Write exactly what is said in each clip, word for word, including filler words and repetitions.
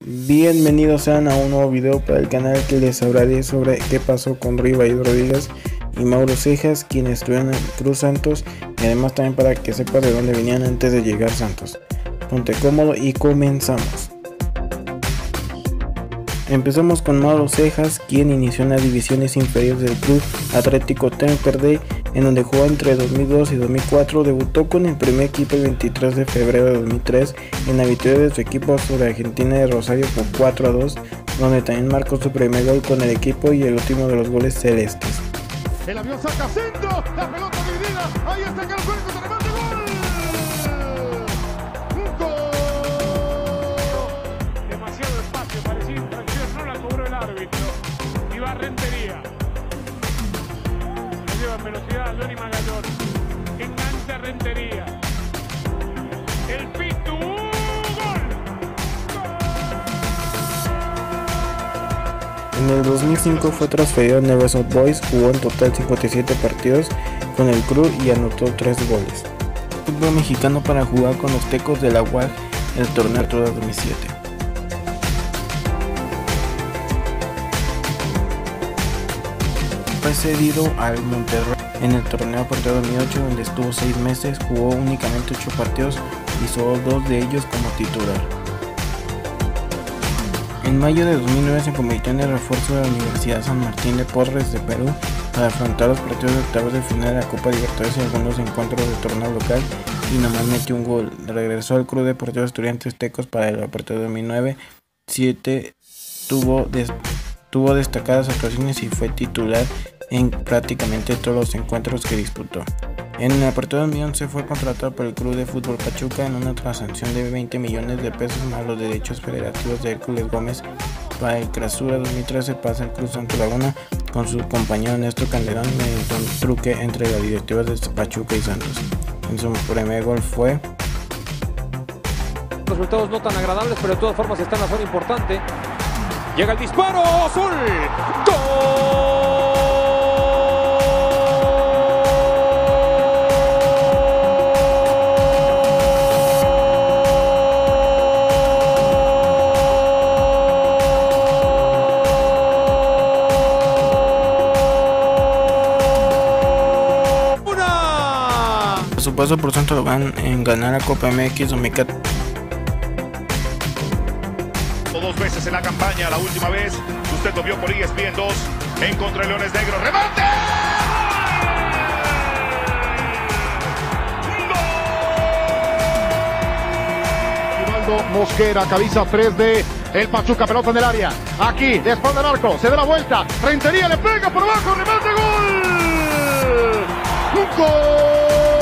Bienvenidos sean a un nuevo video para el canal que les hablaré sobre qué pasó con Rivaldo Rodríguez y Mauro Cejas, quienes estuvieron en Cruz Santos, y además también para que sepas de dónde venían antes de llegar Santos. Ponte cómodo y comenzamos. Empezamos con Mauro Cejas, quien inició en las divisiones inferiores del Club Atlético Temperley, en donde jugó entre dos mil dos y dos mil cuatro. Debutó con el primer equipo el veintitrés de febrero de dos mil tres en la victoria de su equipo sobre Argentina de Rosario por cuatro a dos, donde también marcó su primer gol con el equipo y el último de los goles celestes. El avión saca centro, la pelota dividida, ahí está Carlos Cuerco, se remate, gol. ¡Gol! Demasiado espacio, parecía infracción, no la cobró el árbitro. Y va a Rentería. Lo lleva en velocidad Loni Magallón. Engancha Rentería. El Pitu, ¡gol! En el dos mil cinco fue transferido a Newell's Old Boys, jugó en total cincuenta y siete partidos con el club y anotó tres goles. Fútbol mexicano para jugar con los Tecos de la U A C en el torneo de dos mil siete. Fue cedido al Monterrey en el torneo Apertura dos mil ocho, donde estuvo seis meses, jugó únicamente ocho partidos y solo dos de ellos como titular. En mayo de dos mil nueve se convirtió en el refuerzo de la Universidad San Martín de Porres de Perú para afrontar los partidos de octavos de final de la Copa Libertadores y algunos encuentros de torneo local, y nomás metió un gol. Regresó al Club Deportivo Estudiantes Tecos para el Apertura dos mil nueve. siete tuvo, des, tuvo destacadas actuaciones y fue titular en prácticamente todos los encuentros que disputó. En el Apertura dos mil once fue contratado por el Club de Fútbol Pachuca en una transacción de veinte millones de pesos más los derechos federativos de Hércules Gómez. Para el Clausura dos mil trece pasa el Club Santos Laguna con su compañero Néstor Calderón mediante un truque entre las directivas de Pachuca y Santos. En su primer gol fue... Resultados no tan agradables, pero de todas formas está en la zona importante. Llega el disparo, Azul, ¡gol! Su paso por Santos lo van en ganar la Copa M X dos mil catorce. Dos veces en la campaña, la última vez usted lo vio por E S P N dos en contra de Leones Negros. ¡Remate! Rivaldo Mosquera, camisa tres de el Pachuca, pelota en el área. Aquí, de espalda al arco, se da la vuelta. Rentería le pega por abajo, remate, gol. ¡Un gol!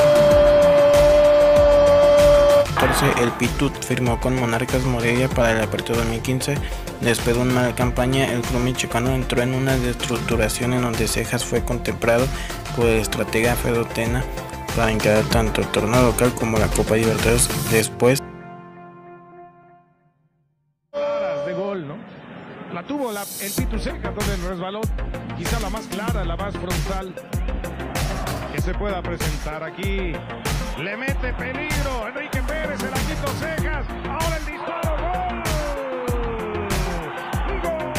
El Pitut firmó con Monarcas Morelia para el Apertura dos mil quince. Después de una mala campaña, el club michoacano entró en una reestructuración en donde Cejas fue contemplado por el estratega Alfredo Tena para encarar tanto el torneo local como la Copa Libertadores. Después de gol, ¿no? La tuvo la, el Pitu Cejas, donde resbaló, quizá la más clara, la más frontal que se pueda presentar aquí. Le mete peligro Enrique Pérez, el Aquito Cejas, ahora el disparo, gol. ¡Gol!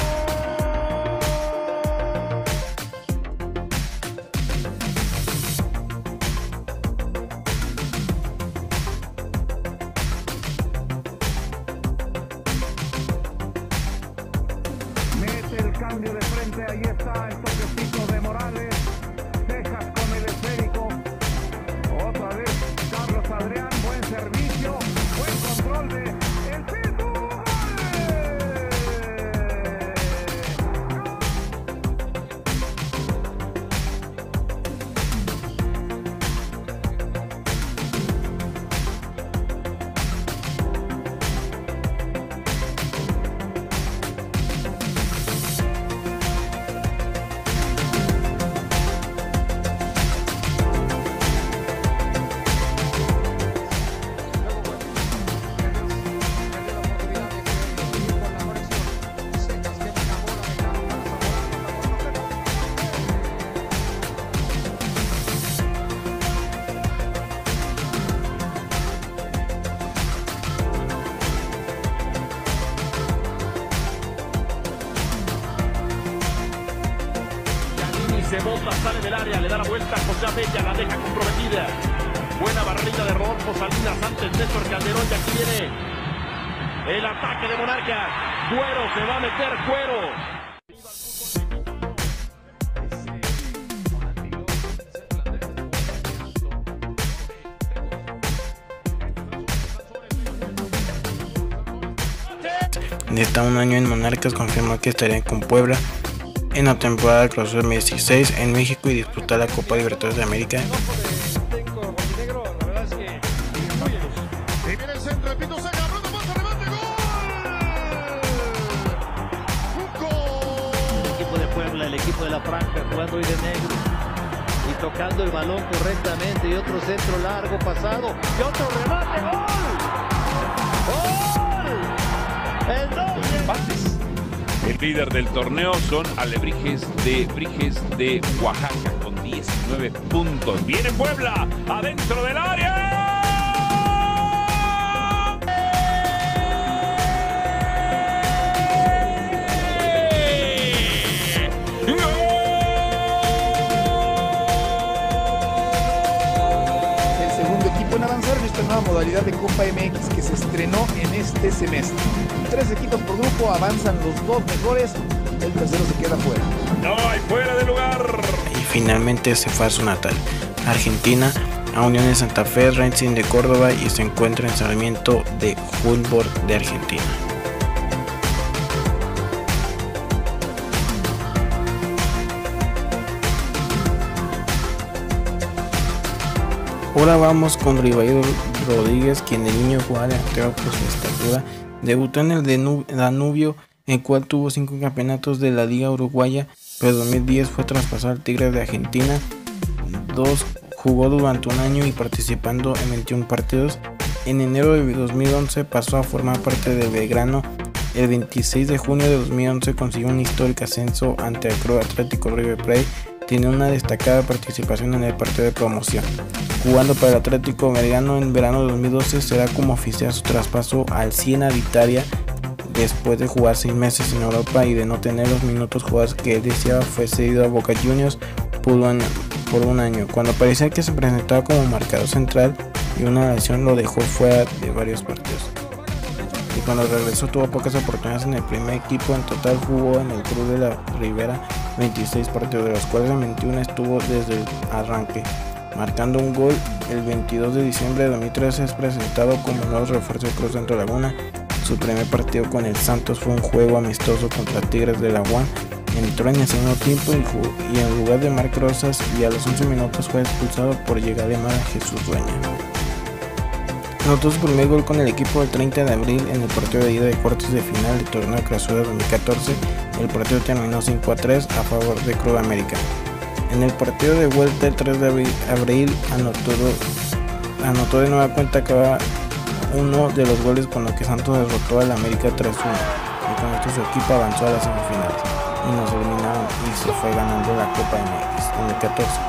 Mete el cambio de frente, ahí está el toquecito de Morales. Cejas con el esférico. Otra vez Carlos Adrián, buen servicio, buen control de el Pitu. rebota, sale del área, le da la vuelta a José Abella, la deja comprometida. Buena barrida de Rodolfo Salinas antes Néstor Calderón, y aquí viene el ataque de Monarcas. Cuero, se va a meter Cuero. De estar un año en Monarcas, confirmó que estarían con Puebla en la temporada del Clausura dos mil dieciséis en México y disputar la Copa Libertadores de América. El equipo de Puebla, el equipo de la Franja jugando hoy de negro y tocando el balón correctamente, y otro centro largo pasado y otro remate. ¡Gol! ¡Gol! El Empates. El líder del torneo son Alebrijes de Brijes de Oaxaca con diecinueve puntos. Viene Puebla adentro del área. El segundo equipo en avanzar en esta nueva modalidad de Copa M X que se estrenó en este semestre. Tres equipos por grupo, avanzan los dos mejores, el tercero se queda fuera. No hay fuera de lugar. Y finalmente se fue a su natal, Argentina, a Unión de Santa Fe, Racing de Córdoba, y se encuentra en Sarmiento de Humboldt de Argentina. Ahora vamos con Rivairo Rodríguez, quien de niño jugaba delantero por su estatura. Debutó en el Danubio, el cual tuvo cinco campeonatos de la Liga Uruguaya, pero en dos mil diez fue traspasado al Tigres de Argentina. Dos, jugó durante un año y participando en veintiún partidos. En enero de dos mil once pasó a formar parte de Belgrano. El veintiséis de junio de dos mil once consiguió un histórico ascenso ante el Club Atlético River Plate. Tiene una destacada participación en el partido de promoción. Jugando para el Atlético Belgrano en verano de dos mil doce, será como oficial su traspaso al Siena de Italia. Después de jugar seis meses en Europa y de no tener los minutos jugados que él deseaba, fue cedido a Boca Juniors por un, por un año. Cuando parecía que se presentaba como marcador central y una lesión lo dejó fuera de varios partidos. Y cuando regresó tuvo pocas oportunidades en el primer equipo. En total jugó en el Club de la Ribera veintiséis partidos, de los cuales en veintiuno estuvo desde el arranque, marcando un gol. El veintidós de diciembre de dos mil trece es presentado como nuevo refuerzo de Cruz Santo Laguna. Su primer partido con el Santos fue un juego amistoso contra Tigres de la U A M. Entró en el segundo tiempo y, jugó, y en lugar de Marc Rosas, y a los once minutos fue expulsado por llegada de Mara Jesús Dueña. Anotó su primer gol con el equipo el treinta de abril en el partido de ida de cuartos de final del torneo de Clausura dos mil catorce. El partido terminó cinco a tres a favor de Club América. En el partido de vuelta el tres de abril anotó, anotó de nueva cuenta cada uno de los goles con los que Santos derrotó al América tres uno, y con esto su equipo avanzó a las semifinales y nos eliminaron y se fue ganando la Copa M X en el catorce.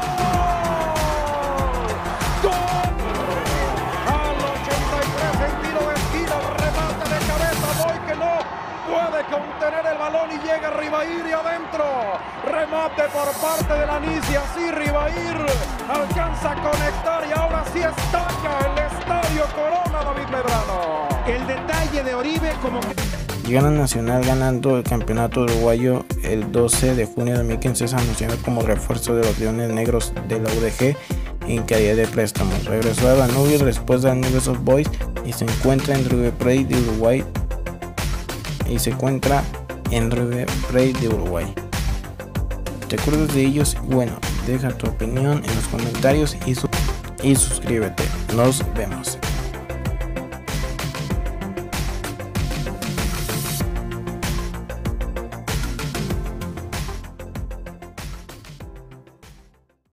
Contener el balón y llega Rivair adentro. Remate por parte de Lanís y así Rivair alcanza a conectar y ahora sí estalla el Estadio Corona David Medrano. El detalle de Oribe como que... Llegan a Nacional ganando el campeonato uruguayo el doce de junio de dos mil quince, anunciado como refuerzo de los Leones Negros de la U D G en calidad de préstamo. Regresó a Danubio después de Newell's Old Boys y se encuentra en River Plate de Uruguay. Y se encuentra en River Plate de Uruguay. ¿Te acuerdas de ellos? Bueno, deja tu opinión en los comentarios y, su y suscríbete. Nos vemos.